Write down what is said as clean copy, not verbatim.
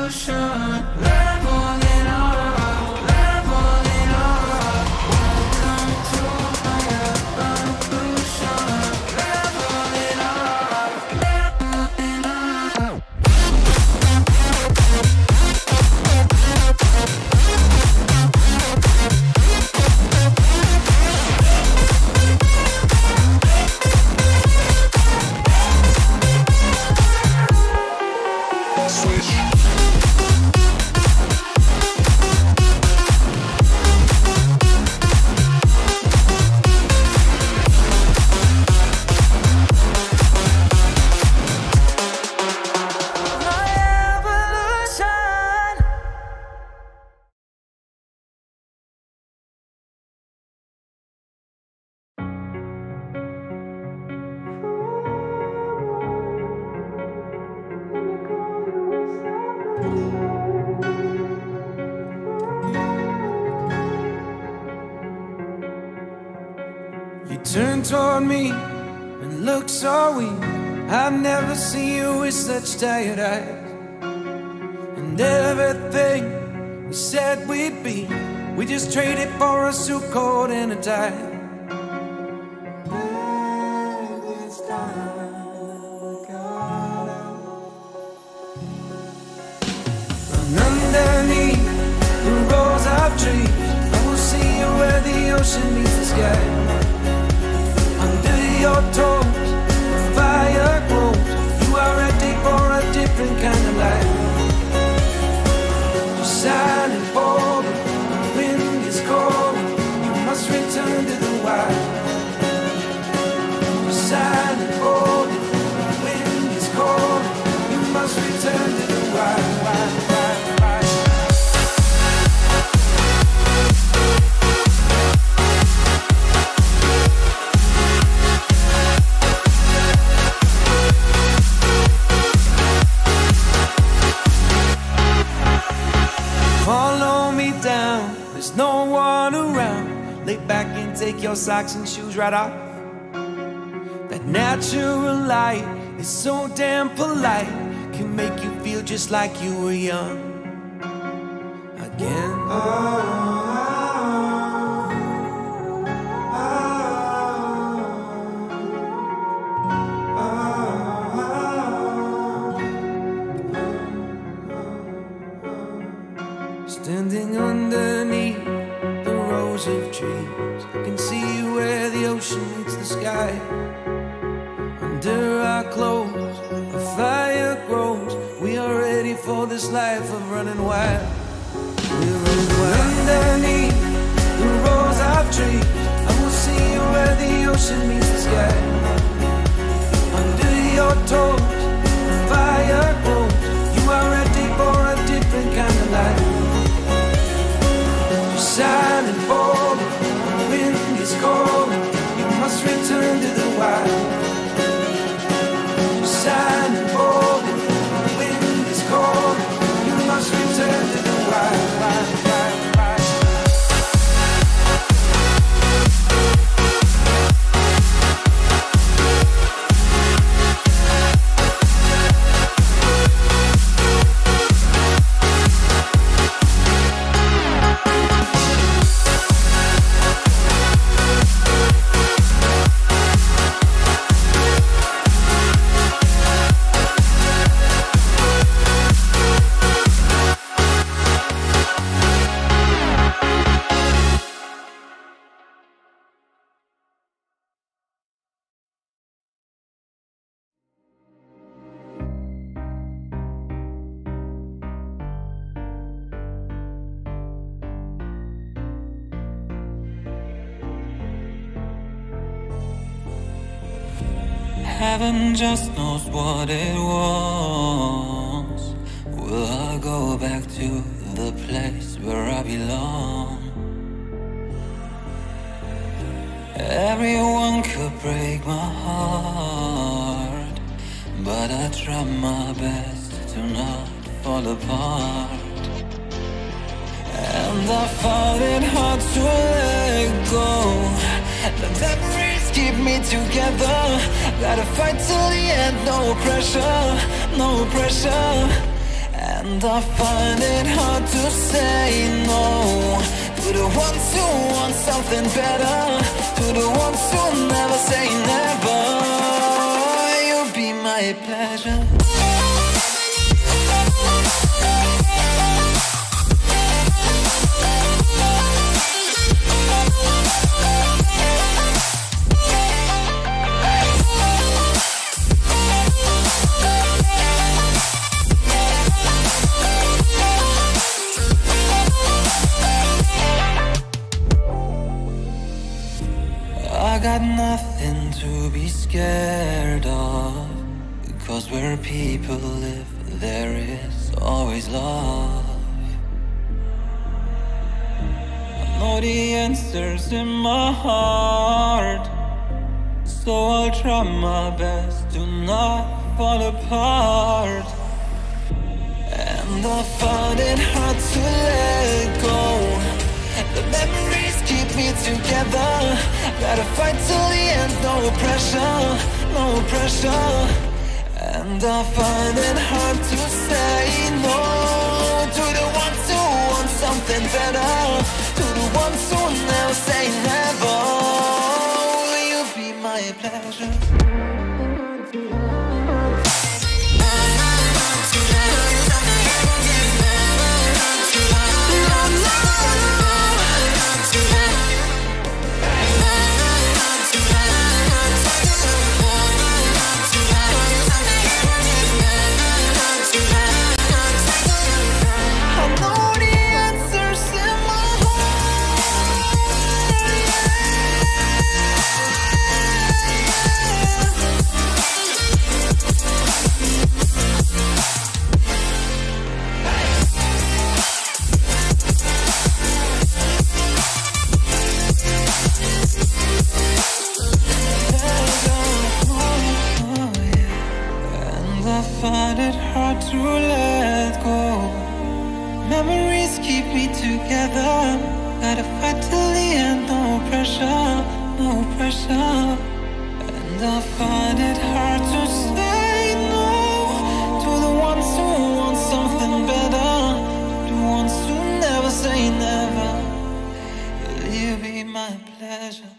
Turn toward me and look so weak. I've never seen you with such tired eyes. And everything we said we'd be, we just traded for a suit coat and a tie. And underneath the rows of trees, I will see you where the ocean meets the sky. Your toes, the fire grows. You are ready for a different kind of life. You're silent for the wind is cold. You must return to the wild. You're silent for the wind is cold. You must return to the wild. There's no one around. Lay back and take your socks and shoes right off. That natural light is so damn polite, can make you feel just like you were young again. Standing underneath the rows of trees, I can see where the ocean meets the sky. Under our clothes, a fire grows. We are ready for this life of running wild. We're running wild. Underneath the rows of trees, I will see you where the ocean meets the sky. Under your toes, the fire grows. You are ready for a different kind of life. Silent for the wind is cold. You must return to the wild. Silent for the wind is cold. You must return to the wild. Heaven just knows what it wants. Will I go back to the place where I belong? Everyone could break my heart, but I try my best to not fall apart. And I found it hard to let go. The memories keep me together. Gotta fight till the end, no pressure, no pressure. And And I find it hard to say no to the ones who want something better, to the ones who never say never. You'll be my pleasure. I got nothing to be scared of, because where people live, there is always love. I know the answers in my heart, so I'll try my best to not fall apart. And I find it hard to let go. The memories keep me together. Gotta fight till the end, no pressure, no pressure. And I find it hard to say no to the ones who want something better, to the ones who never say never. Will you be my pleasure? Find it hard to let go. Memories keep me together. Gotta fight till the end, no pressure, no pressure. And I find it hard to say no to the ones who want something better, the ones who never say never. Will you be my pleasure?